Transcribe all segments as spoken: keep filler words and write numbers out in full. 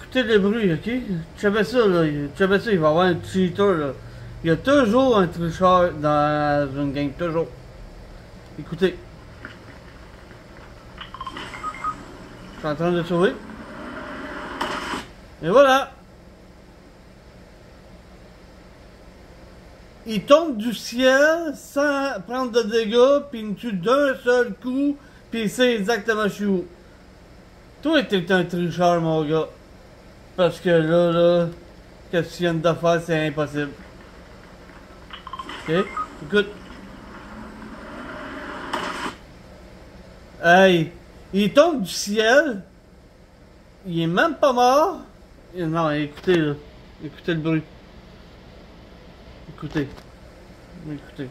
écoutez le bruit, ok? Tu savais ça, là. Tu savais ça, il va y avoir un cheater, là. Il y a toujours un tricheur dans une game, toujours. Écoutez. Je suis en train de sauver. Et voilà. Il tombe du ciel sans prendre de dégâts, puis il me tue d'un seul coup, puis il sait exactement je suis où. Toi, t'es un tricheur, mon gars. Parce que là, là, qu'est-ce que tu viens de faire, c'est impossible. Ok, écoute. Hey, il tombe du ciel. Il est même pas mort. Non, écoutez, là. Écoutez le bruit. Écoutez. Écoutez.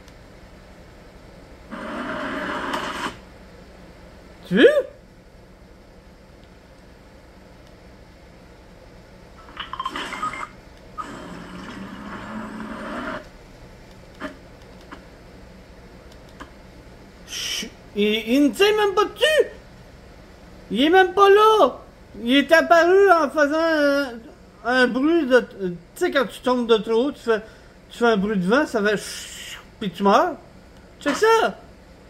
Tu veux? Chut. Il, il ne tient même pas dessus! Il est même pas là! Il est apparu en faisant un, un bruit de... Tu sais, quand tu tombes de trop haut, tu fais, tu fais un bruit de vent, ça fait chut, puis tu meurs. Check ça!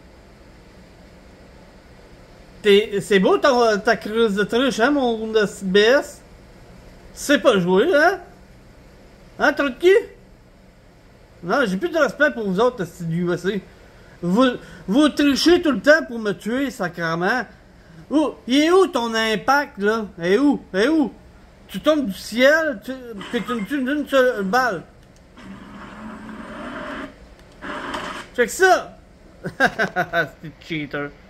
C'est beau ta, ta crise de triche, hein, mon B S? C'est pas jouer, hein? Hein, trou de cul? Non, j'ai plus de respect pour vous autres, c'est du U S A. Vous, vous trichez tout le temps pour me tuer, sacrément. Où? Il est où ton impact, là? Il est où? Il est où? Tu tombes du ciel, tu, puis tu me tues d'une seule balle. Check ça! C'est cheater.